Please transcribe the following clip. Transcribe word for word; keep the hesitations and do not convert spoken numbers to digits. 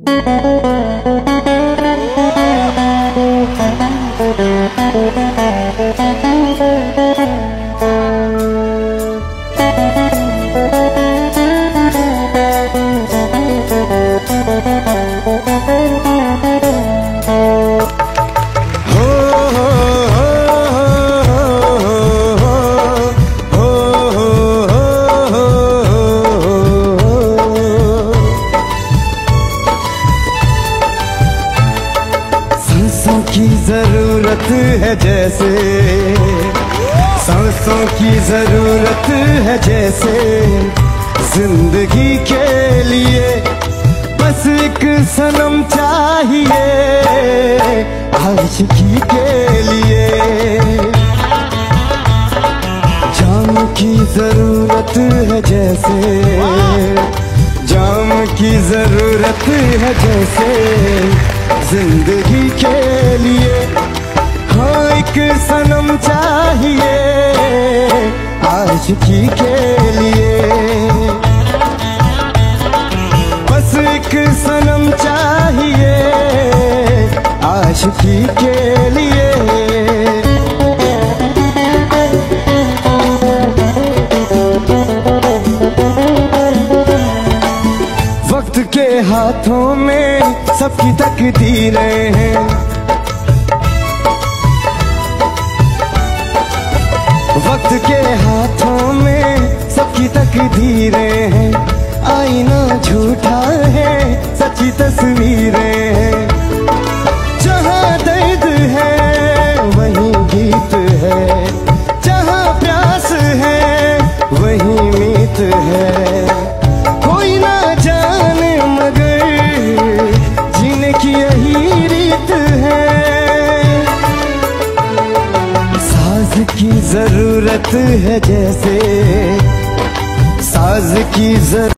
सांसों की जरूरत है जैसे, सांसों की जरूरत है जैसे, जिंदगी के लिए बस एक सनम चाहिए, आशिकी के लिए। जाम की जरूरत है जैसे, जाम की जरूरत है जैसे, जिंदगी के लिए हाँ एक सनम चाहिए, आशिकी के लिए। बस एक सनम चाहिए, आशिकी के लिए। वक्त के हाथों में सबकी तकदीरें हैं, वक्त के हाथों में सबकी तकदीरें हैं। आईना झूठा है, सच्ची तस्वीरें हैं। जहाँ दर्द है वहीं गीत है, जहाँ प्यास है वहीं मीत है। कोई ना जाने मगर जीने की यही रीत है। साज की जरूरत है जैसे, साज की जरूरत